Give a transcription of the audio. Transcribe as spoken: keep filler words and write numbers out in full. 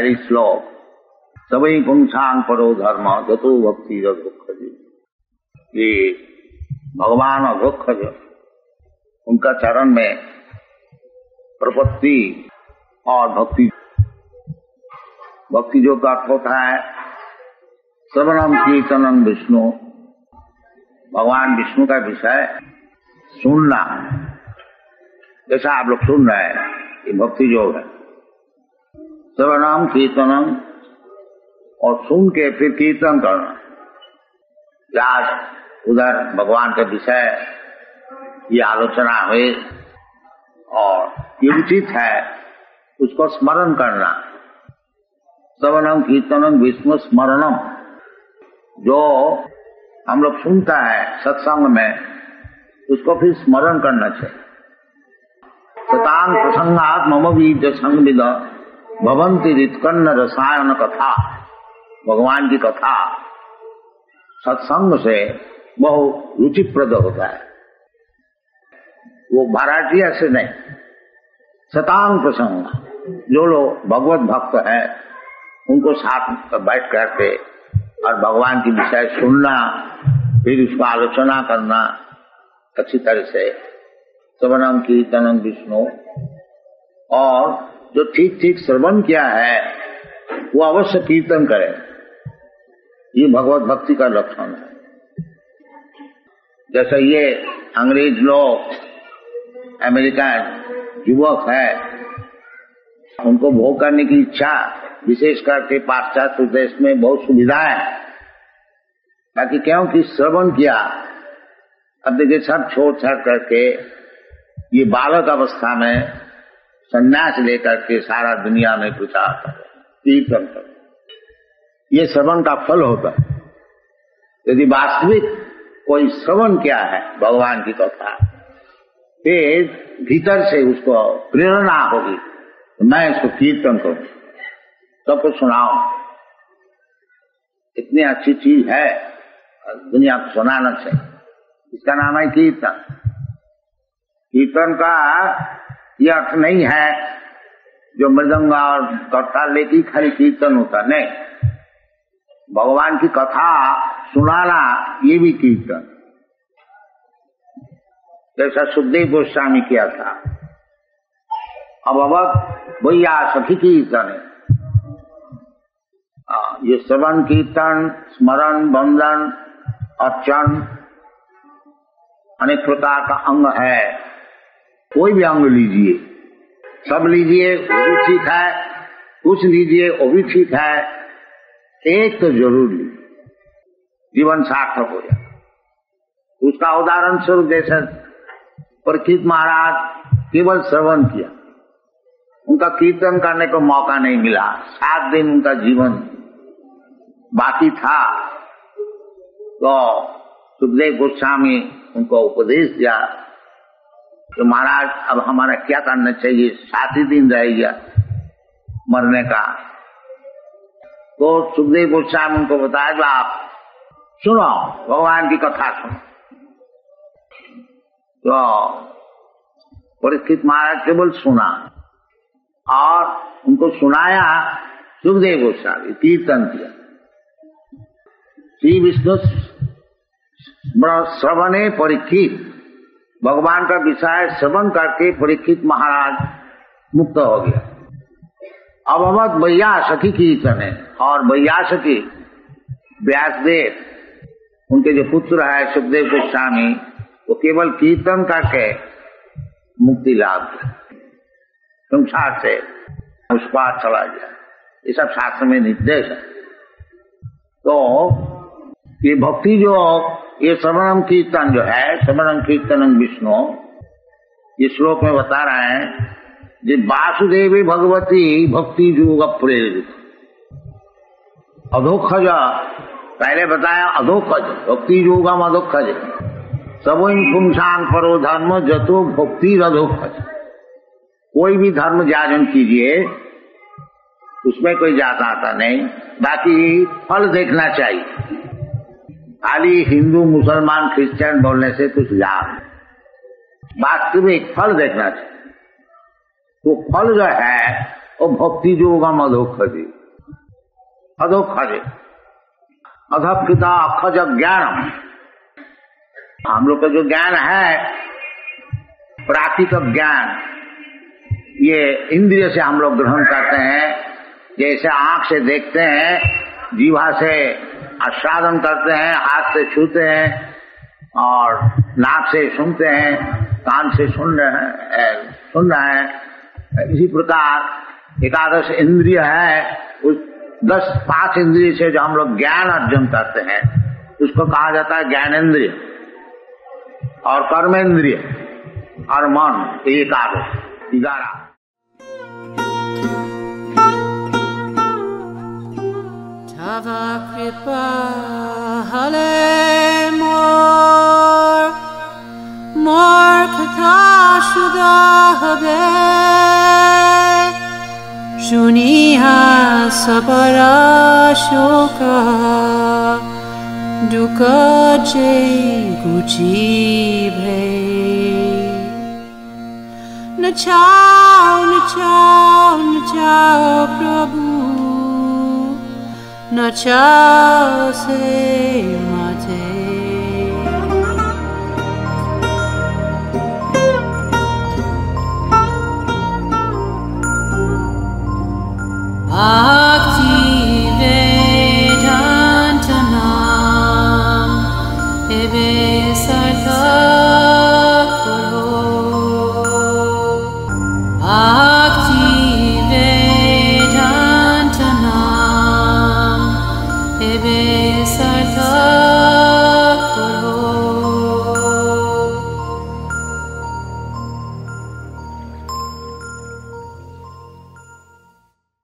पहली श्लोक, सभी पुंसांग परो धर्म जतो भक्ति दुख जी। ये भगवान अघोषज उनका चरण में प्रपत्ति और भक्ति, भक्ति जो का अर्थ होता है श्रवणम कीर्तनम विष्णु, भगवान विष्णु का विषय सुनना, जैसा आप लोग सुन रहे हैं, ये भक्ति योग है। श्रवणम कीर्तनम, और सुन के फिर कीर्तन करना, आज उधर भगवान के विषय ये आलोचना हुई और ये उचित है उसको स्मरण करना। श्रवणम कीर्तनम विष्णु स्मरणम, जो हम लोग सुनता है सत्संग में उसको फिर स्मरण करना चाहिए। सतांग प्रसंगात मम बीज संविद भवंती रित्कन्न रसायन कथा, भगवान की कथा सत्संग से बहु रुचिप्रद होता है। वो भारतीय से नहीं, सतांग प्रसंग, जो लोग भगवत भक्त है उनको साथ बैठ करके और भगवान की विषय सुनना, फिर उसका आलोचना करना अच्छी तरह से, श्रवणम कीर्तनम विष्णु, और जो ठीक ठीक श्रवण किया है वो अवश्य कीर्तन करे, ये भगवत भक्ति का लक्षण है। जैसे ये अंग्रेज लोग, अमेरिकन युवक है, उनको भोग करने की इच्छा, विशेष करके पाश्चात्य देश में बहुत सुविधाएं है, ताकि क्योंकि श्रवण किया, अब देखिए सब छोड़ छाड़ करके ये बालक अवस्था में संन्यास लेकर के सारा दुनिया में प्रचार कर, कीर्तन कर, ये श्रवण का फल होता है। यदि वास्तविक कोई श्रवण किया है भगवान की कथा, फिर भीतर से उसको प्रेरणा होगी, तो मैं इसको कीर्तन करूं, सबको सुनाओ, इतनी अच्छी चीज है, दुनिया को सुनाना चाहिए। इसका नाम है कीर्तन। कीर्तन का यह अर्थ नहीं है जो मृदंग और करताल लेके खाली कीर्तन होता, नहीं, भगवान की कथा सुनाना ये भी कीर्तन। जैसा सुखदेव गोस्वामी किया था, अब अवध भैया सखी कीर्तन है, ये श्रवण कीर्तन, स्मरण, वंदन, अर्चन अनेक प्रकार का अंग है। कोई भी अंग लीजिए, सब लीजिए वो भी ठीक है, कुछ लीजिए वो भी ठीक है, एक तो जरूर लीजिए, जीवन सार्थक हो जाए। उसका उदाहरण स्वरूप जैसे परीक्षित महाराज केवल श्रवण किया, उनका कीर्तन करने को मौका नहीं मिला, सात दिन उनका जीवन बाकी था, तो सुखदेव गोस्वामी उनको उपदेश दिया कि महाराज अब हमारा क्या करना चाहिए, सात ही दिन रह गया मरने का। तो सुखदेव गोस्वामी उनको बताया कि आप सुनो, भगवान की कथा सुनो। तो परीक्षित महाराज केवल सुना और उनको सुनाया सुखदेव गोस्वामी, कीर्तन किया। श्री विष्णु श्रवणे परीक्षित, भगवान का विषय श्रवण करके परीक्षित महाराज मुक्त हो गया। अब अवध भैया सखी कीर्तन है, और भैया सखी व्यासदेव उनके जो पुत्र है सुखदेव गोस्वामी, वो केवल कीर्तन करके मुक्ति लाभ संसार से उस पार चला गया। ये सब शास्त्र में निर्देश है। तो ये भक्ति जो ये श्रवणम कीर्तन जो है, श्रवणम कीर्तनम विष्णु, ये श्लोक में बता रहे हैं जे वासुदेवी भगवती भक्ति योग प्रेरित। अधोखज पहले बताया, अधोखज भक्ति योगम अधोखज, सब पुंसांग परो धर्म जतो भक्ति अधोखज। कोई भी धर्म जाजन कीजिए, उसमें कोई जाता आता नहीं, बाकी फल देखना चाहिए। खाली हिंदू मुसलमान क्रिश्चियन बोलने से कुछ लाभ नहीं, वास्तविक फल देखना चाहिए। तो फल जो है ओ भक्ति योगम अधोक्षजे, अधोक्षजे, अधकृता अखज ज्ञानम। हम लोग का जो ज्ञान है प्राकृतिक ज्ञान, ये इंद्रिय से हम लोग ग्रहण करते हैं। जैसे आंख से देखते हैं, जीवा से आस्वादन करते हैं, हाथ से छूते हैं और नाक से सुनते हैं, कान से सुन रहे हैं सुन रहे हैं। इसी प्रकार एकादश इंद्रिय है, उस दस पांच इंद्रिय से जो हम लोग ज्ञान अर्जन करते हैं उसको कहा जाता है ज्ञानेन्द्रिय और कर्मेंद्रिय और मन, एकादश ग्यारह। Tava kripa hale mor, mor kata shuda habe, shuniha sabara shoka, duka jai guji bhe. Nachao, nachao, nachao Prabhu, nachao se